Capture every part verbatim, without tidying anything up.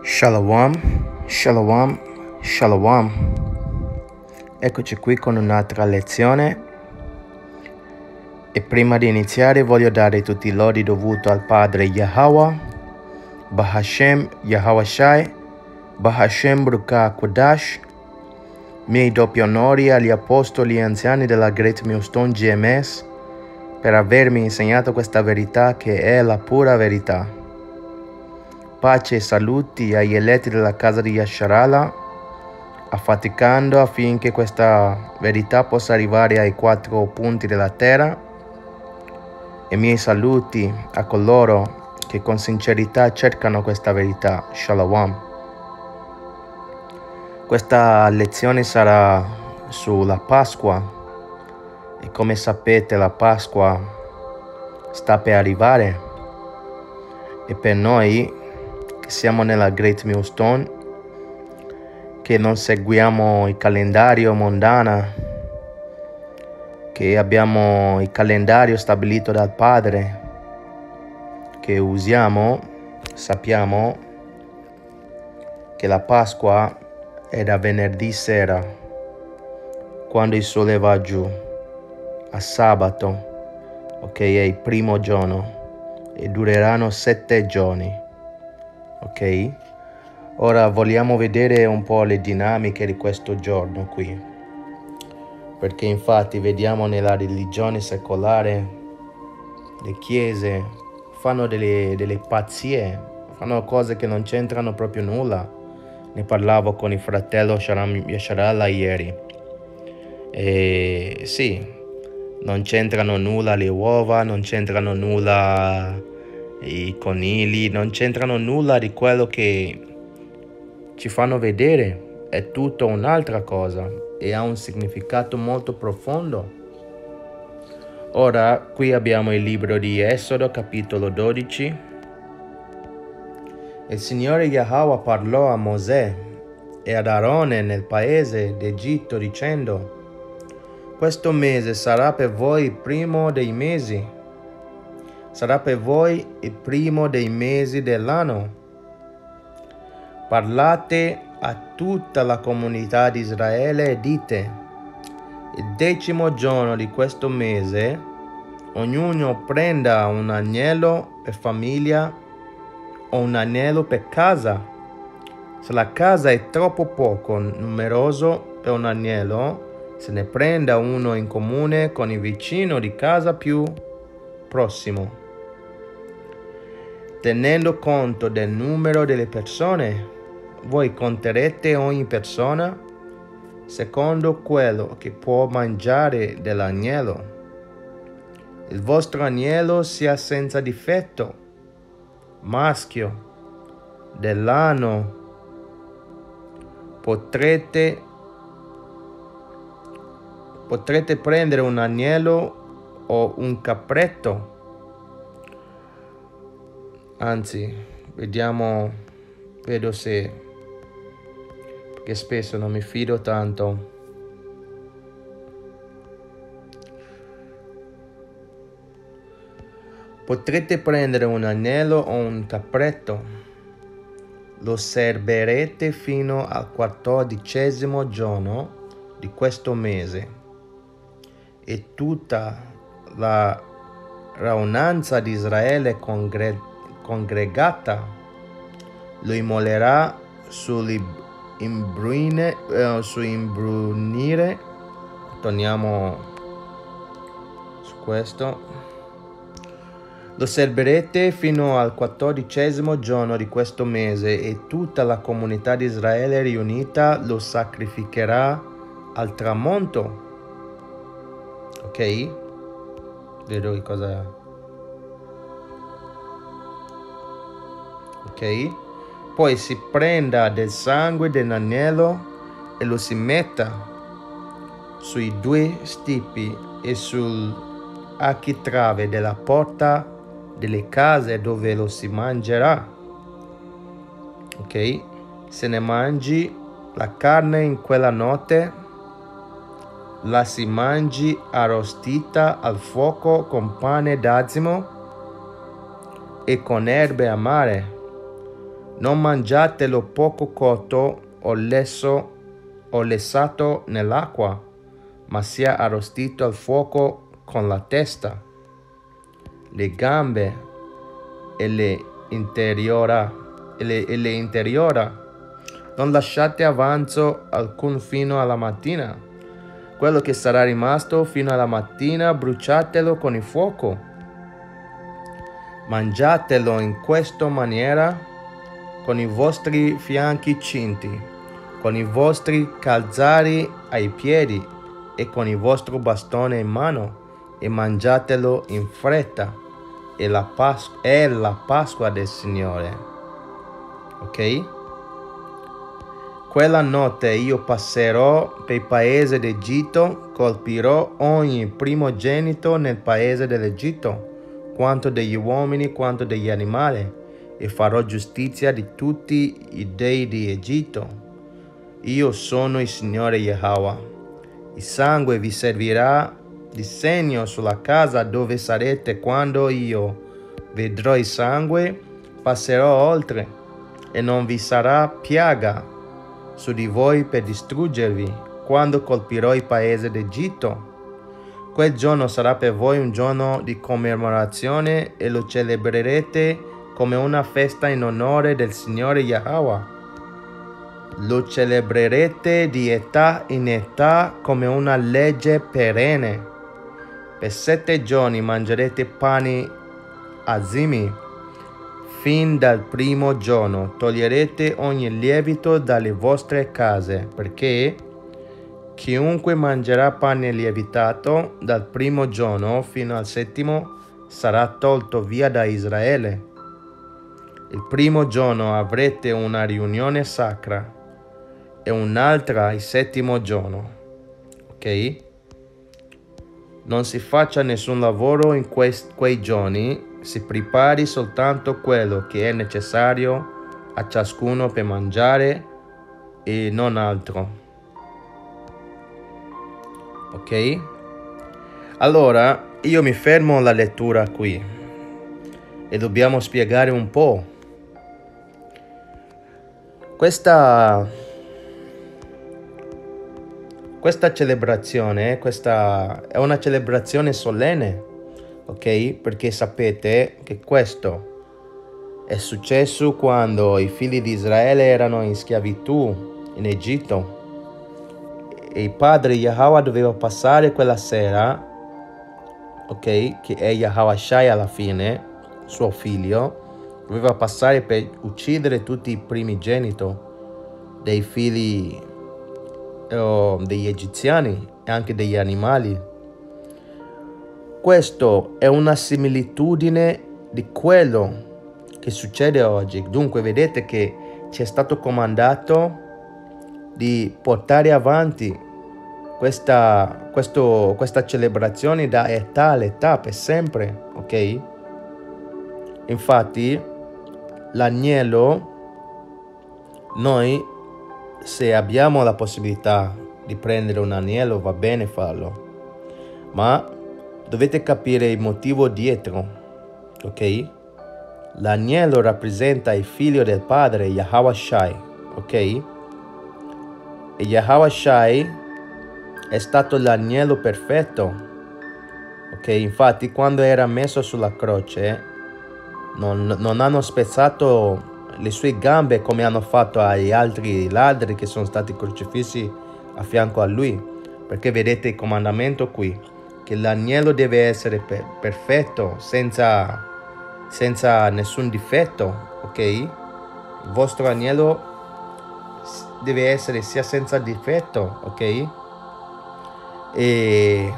Shalom, shalom, shalom. Eccoci qui con un'altra lezione. E prima di iniziare voglio dare tutti i lodi dovuti al Padre Yahweh, Bahashem Yahweh Shai, Bahashem Bruka Kodash, miei doppi onori agli apostoli e anziani della Great Millstone G M S per avermi insegnato questa verità che è la pura verità. Pace e saluti agli eletti della casa di Yasharallah, affaticando affinché questa verità possa arrivare ai quattro punti della terra, e miei saluti a coloro che con sincerità cercano questa verità. Shalom. Questa lezione sarà sulla Pasqua, e come sapete la Pasqua sta per arrivare, e per noi che siamo nella Great Millstone, che non seguiamo il calendario mondano, che abbiamo il calendario stabilito dal Padre, che usiamo, sappiamo che la Pasqua è da venerdì sera, quando il sole va giù, a sabato, ok, è il primo giorno, e dureranno sette giorni. Ok, ora vogliamo vedere un po' le dinamiche di questo giorno qui, perché infatti vediamo nella religione secolare le chiese fanno delle, delle pazzie, fanno cose che non c'entrano proprio nulla. Ne parlavo con il fratello Yasharallah ieri, e sì, non c'entrano nulla le uova, non c'entrano nulla i conigli, non c'entrano nulla di quello che ci fanno vedere. È tutto un'altra cosa e ha un significato molto profondo. Ora qui abbiamo il libro di Esodo capitolo dodici. Il Signore Yahweh parlò a Mosè e ad Aarone nel paese d'Egitto dicendo: questo mese sarà per voi il primo dei mesi, sarà per voi il primo dei mesi dell'anno. Parlate a tutta la comunità di Israele e dite: il decimo giorno di questo mese ognuno prenda un agnello per famiglia o un agnello per casa. Se la casa è troppo poco numeroso per un agnello, se ne prenda uno in comune con il vicino di casa più prossimo. Tenendo conto del numero delle persone, voi conterete ogni persona secondo quello che può mangiare dell'agnello. Il vostro agnello sia senza difetto, maschio, dell'anno. Potrete, potrete prendere un agnello o un capretto. Anzi, vediamo, vedo se, perché spesso non mi fido tanto. Potrete prendere un agnello o un capretto, lo serberete fino al quattordicesimo giorno di questo mese, e tutta la raunanza di Israele congre- congregata lo immolerà sull'imbrunire, eh, su imbrunire. Torniamo su questo. Lo serberete fino al quattordicesimo giorno di questo mese, e tutta la comunità di Israele riunita lo sacrificherà al tramonto. Ok? Vedo che cosa. Ok? Poi si prenda del sangue dell'agnello e lo si metta sui due stipi e sull'architrave della porta delle case dove lo si mangerà. Ok? Se ne mangi la carne in quella notte, la si mangi arrostita al fuoco con pane d'azimo e con erbe amare. Non mangiatelo poco cotto o lesso o lessato nell'acqua, ma sia arrostito al fuoco con la testa, le gambe e le interiora, e le, e le interiora. Non lasciate avanzo alcun fino alla mattina. Quello che sarà rimasto fino alla mattina, bruciatelo con il fuoco. Mangiatelo in questa maniera, con i vostri fianchi cinti, con i vostri calzari ai piedi e con il vostro bastone in mano, e mangiatelo in fretta. È la, Pas- è la Pasqua del Signore. Ok? Quella notte io passerò per il paese d'Egitto, colpirò ogni primogenito nel paese dell'Egitto, quanto degli uomini quanto degli animali, e farò giustizia di tutti i dei di Egitto. Io sono il Signore Yahweh. Il sangue vi servirà di segno sulla casa dove sarete. Quando io vedrò il sangue, passerò oltre, e non vi sarà piaga su di voi per distruggervi. Quando colpirò il paese d'Egitto, quel giorno sarà per voi un giorno di commemorazione, e lo celebrerete come una festa in onore del Signore Yahweh. Lo celebrerete di età in età come una legge perenne. Per sette giorni mangerete pani azimi. Fin dal primo giorno toglierete ogni lievito dalle vostre case, perché chiunque mangerà pane lievitato dal primo giorno fino al settimo sarà tolto via da Israele. Il primo giorno avrete una riunione sacra e un'altra il settimo giorno. Ok? Non si faccia nessun lavoro in quei, quei giorni. Si prepari soltanto quello che è necessario a ciascuno per mangiare e non altro. Ok? Allora, io mi fermo la lettura qui e dobbiamo spiegare un po'. Questa, questa celebrazione, questa è una celebrazione solenne. Ok? Perché sapete che questo è successo quando i figli di Israele erano in schiavitù in Egitto, e il padre Yahweh doveva passare quella sera, ok? Che è Yahweh Shai alla fine, suo figlio, doveva passare per uccidere tutti i primogeniti dei figli oh, degli egiziani e anche degli animali. Questo è una similitudine di quello che succede oggi. Dunque vedete che ci è stato comandato di portare avanti questa, questo, questa celebrazione da età all'età per sempre, ok? Infatti l'agnello, noi se abbiamo la possibilità di prendere un agnello va bene farlo, ma dovete capire il motivo dietro, ok? L'agnello rappresenta il figlio del padre, Yahweh Shai, ok? E Yahweh Shai è stato l'agnello perfetto, ok? Infatti quando era messo sulla croce non, non hanno spezzato le sue gambe come hanno fatto agli altri ladri che sono stati crocifissi a fianco a lui, perché vedete il comandamento qui, che l'agnello deve essere per perfetto, senza, senza nessun difetto, ok? Il vostro agnello deve essere sia senza difetto, ok? E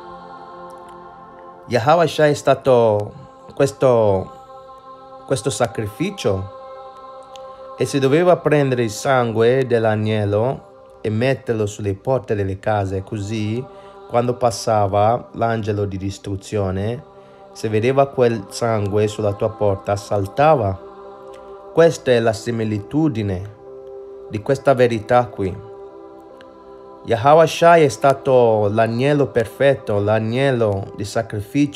Yahweh Shai è stato questo, questo sacrificio, e si doveva prendere il sangue dell'agnello e metterlo sulle porte delle case, così quando passava l'angelo di distruzione, se vedeva quel sangue sulla tua porta, saltava. Questa è la similitudine di questa verità qui. Yahweh Shai è stato l'agnello perfetto, l'agnello di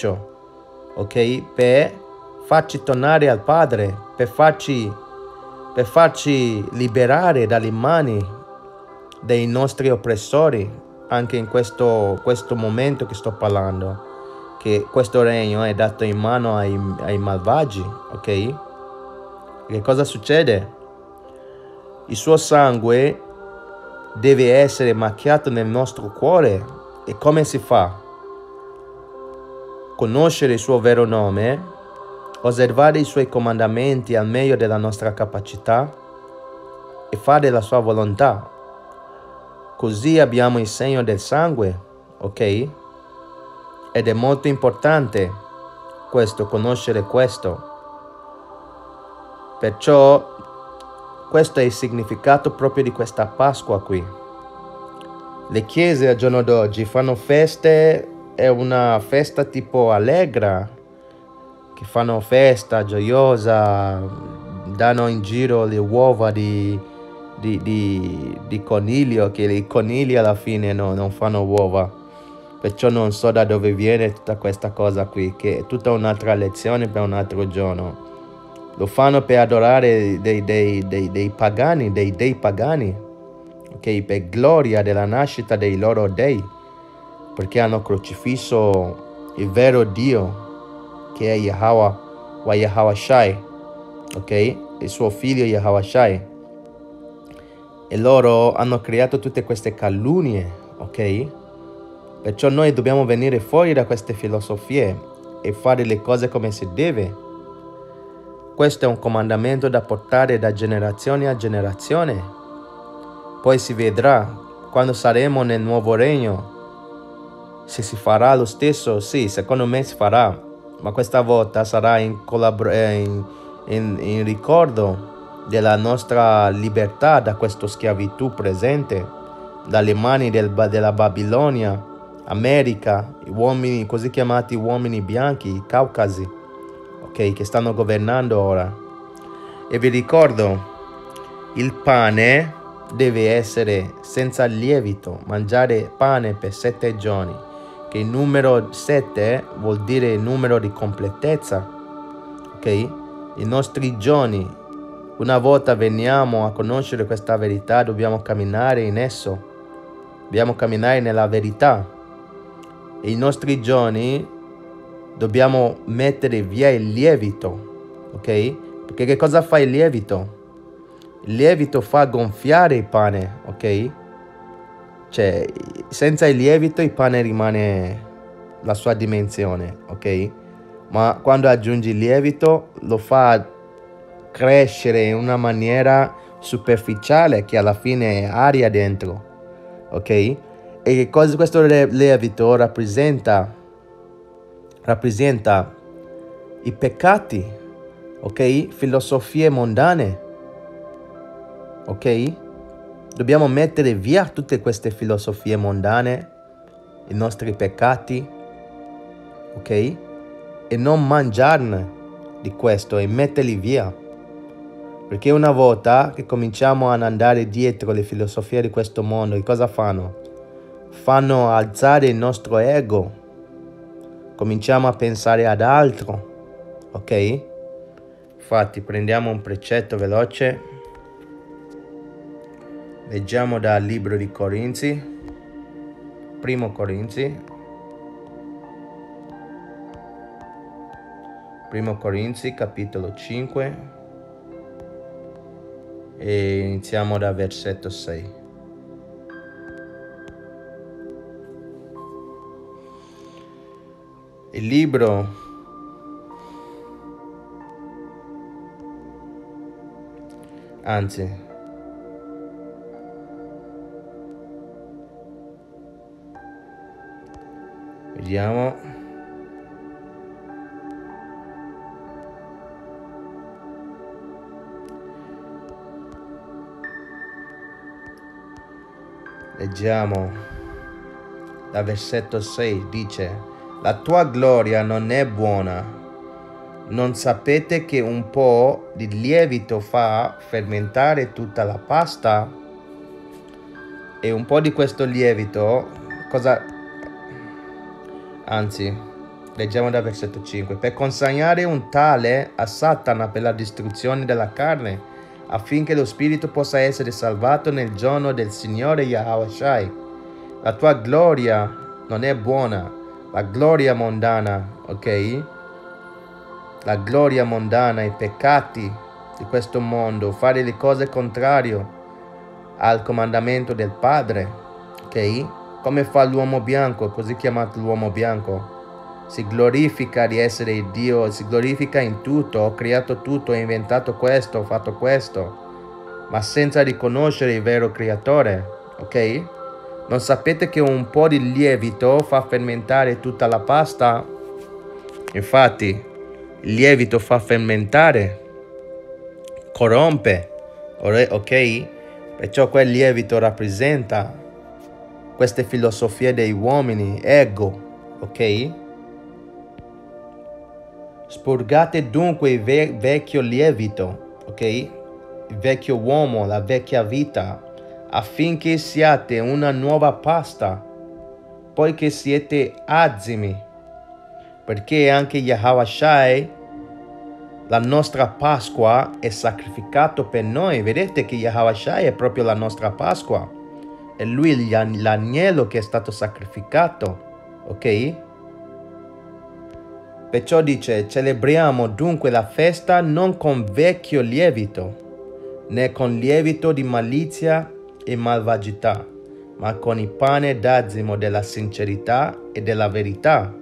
sacrificio, ok? Per farci tornare al Padre, per farci per farci liberare dalle mani dei nostri oppressori, anche in questo, questo momento che sto parlando, che questo regno è dato in mano ai, ai malvagi, ok? Che cosa succede? Il suo sangue deve essere macchiato nel nostro cuore. E come si fa? Conoscere il suo vero nome, osservare i suoi comandamenti al meglio della nostra capacità e fare la sua volontà. Così abbiamo il segno del sangue, ok? Ed è molto importante questo, conoscere questo. Perciò questo è il significato proprio di questa Pasqua qui. Le chiese al giorno d'oggi fanno feste, è una festa tipo allegra, che fanno festa gioiosa, danno in giro le uova di, di, di, di coniglio, che i conigli alla fine no, non fanno uova. Perciò non so da dove viene tutta questa cosa qui, che è tutta un'altra lezione per un altro giorno. Lo fanno per adorare dei, dei, dei, dei pagani, dei dei pagani, ok? Per gloria della nascita dei loro dei, perché hanno crocifisso il vero Dio, che è Yahweh, wa Yahweh Shai, ok? Il suo figlio Yahweh Shai. E loro hanno creato tutte queste calunnie, ok? Perciò noi dobbiamo venire fuori da queste filosofie e fare le cose come si deve. Questo è un comandamento da portare da generazione a generazione. Poi si vedrà, quando saremo nel nuovo regno, se si farà lo stesso. Sì, secondo me si farà, ma questa volta sarà in, collabor- in, in, in ricordo della nostra libertà da questa schiavitù presente, dalle mani del, della Babilonia, America, gli uomini così chiamati uomini bianchi, i caucasi, ok, che stanno governando ora. E vi ricordo, il pane deve essere senza lievito, mangiare pane per sette giorni, che il numero sette vuol dire il numero di completezza, ok? I nostri giorni, una volta veniamo a conoscere questa verità, dobbiamo camminare in esso, dobbiamo camminare nella verità. E i nostri giorni dobbiamo mettere via il lievito, ok? Perché che cosa fa il lievito? Il lievito fa gonfiare il pane, ok? Cioè, senza il lievito il pane rimane la sua dimensione, ok? Ma quando aggiungi il lievito lo fa crescere in una maniera superficiale che alla fine è aria dentro, ok? E che cosa questo lievito rappresenta? Rappresenta i peccati, ok? Filosofie mondane, ok? Dobbiamo mettere via tutte queste filosofie mondane, i nostri peccati, ok? E non mangiarne di questo e metterli via. Perché una volta che cominciamo ad andare dietro le filosofie di questo mondo, che cosa fanno? Fanno alzare il nostro ego. Cominciamo a pensare ad altro, ok? Infatti prendiamo un precetto veloce, leggiamo dal libro di Corinzi, primo Corinzi, primo Corinzi capitolo cinque e iniziamo dal versetto sei. Il libro anzi vediamo leggiamo dal versetto sei, dice: la tua gloria non è buona. Non sapete che un po' di lievito fa fermentare tutta la pasta? E un po' di questo lievito, cosa... Anzi, leggiamo dal versetto cinque. Per consegnare un tale a Satana per la distruzione della carne, affinché lo spirito possa essere salvato nel giorno del Signore Yahweh Shai. La tua gloria non è buona, la gloria mondana, ok? La gloria mondana, i peccati di questo mondo, fare le cose contrarie al comandamento del Padre, ok? Come fa l'uomo bianco, così chiamato l'uomo bianco. Si glorifica di essere Dio, si glorifica in tutto, ho creato tutto, ho inventato questo, ho fatto questo, ma senza riconoscere il vero creatore, ok? Non sapete che un po' di lievito fa fermentare tutta la pasta? Infatti, il lievito fa fermentare, corrompe, ok? Perciò quel lievito rappresenta queste filosofie degli uomini, ego, ok? Spurgate dunque il ve vecchio lievito, ok? Il vecchio uomo, la vecchia vita, affinché siate una nuova pasta, poiché siete azimi, perché anche Yahweh Shai, la nostra Pasqua, è sacrificato per noi. Vedete che Yahweh Shai è proprio la nostra Pasqua, è lui l'agnello che è stato sacrificato, ok? Perciò dice, celebriamo dunque la festa non con vecchio lievito, né con lievito di malizia e malvagità, ma con il pane d'azimo della sincerità e della verità.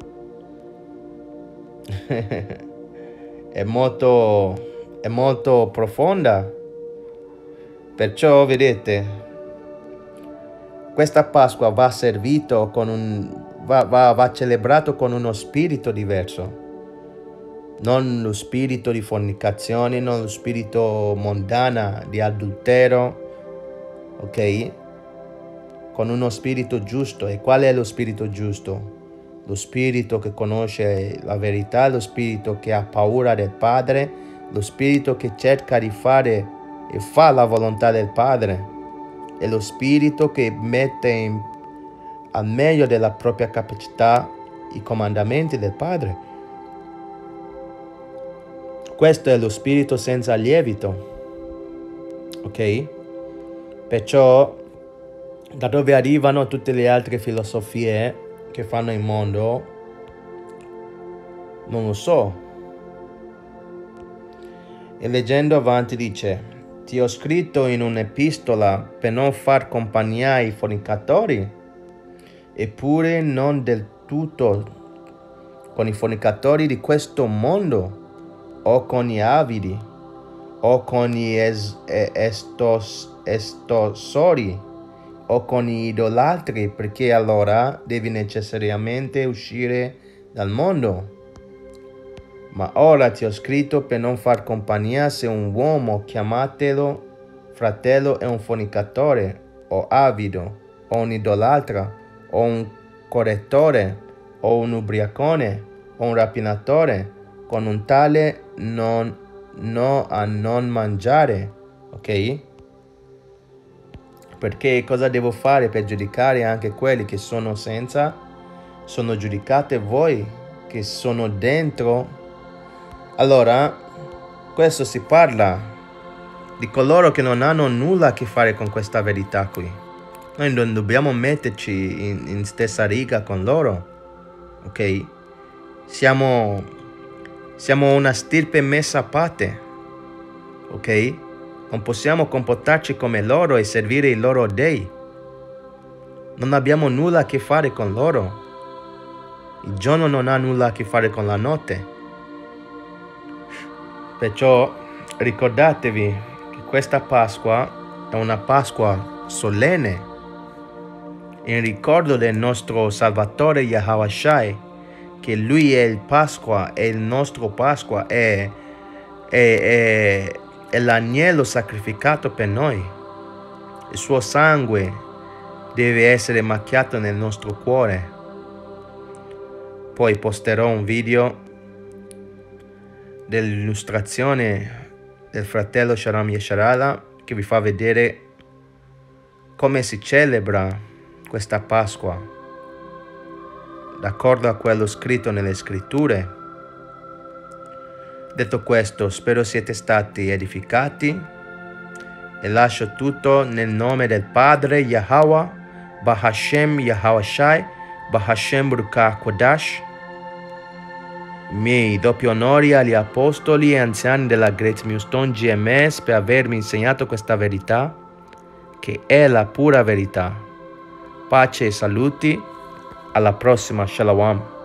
È molto, è molto profonda. Perciò, vedete, questa Pasqua va servito con un... Va, va, va celebrato con uno spirito diverso, non lo spirito di fornicazione, non lo spirito mondana di adultero, ok? Con uno spirito giusto. E qual è lo spirito giusto? Lo spirito che conosce la verità, lo spirito che ha paura del Padre, lo spirito che cerca di fare e fa la volontà del Padre, e lo spirito che mette in al meglio della propria capacità i comandamenti del Padre. Questo è lo spirito senza lievito, ok? Perciò da dove arrivano tutte le altre filosofie che fanno il mondo non lo so. E leggendo avanti dice: ti ho scritto in un'epistola per non far compagnia ai fornicatori, eppure non del tutto con i fornicatori di questo mondo, o con gli avidi, o con gli es, estos, estosori, o con gli idolatri, perché allora devi necessariamente uscire dal mondo. Ma ora ti ho scritto per non far compagnia se un uomo, chiamatelo fratello, è un fornicatore, o avido, o un idolatra, o un correttore, o un ubriacone, o un rapinatore. Con un tale non, no a non mangiare, ok? Perché cosa devo fare per giudicare anche quelli che sono senza? Sono giudicate voi che sono dentro. Allora, questo si parla di coloro che non hanno nulla a che fare con questa verità qui. Noi non dobbiamo metterci in, in stessa riga con loro, ok? Siamo, siamo una stirpe messa a parte, ok? Non possiamo comportarci come loro e servire i loro dei. Non abbiamo nulla a che fare con loro. Il giorno non ha nulla a che fare con la notte. Perciò ricordatevi che questa Pasqua è una Pasqua solenne, in ricordo del nostro Salvatore Yahweh Shai, che Lui è il Pasqua, è il nostro Pasqua, è, è, è, è l'agnello sacrificato per noi. Il suo sangue deve essere macchiato nel nostro cuore. Poi posterò un video dell'illustrazione del fratello Sharam Yesharala che vi fa vedere come si celebra questa Pasqua, d'accordo a quello scritto nelle scritture. Detto questo, spero siete stati edificati e lascio tutto nel nome del Padre Yahweh, Bahashem Yahawashai, Bahashem Ruach Kodash. Miei doppi onori agli apostoli e anziani della Great Millstone G M S per avermi insegnato questa verità, che è la pura verità. Pace e saluti, alla prossima, Shalom.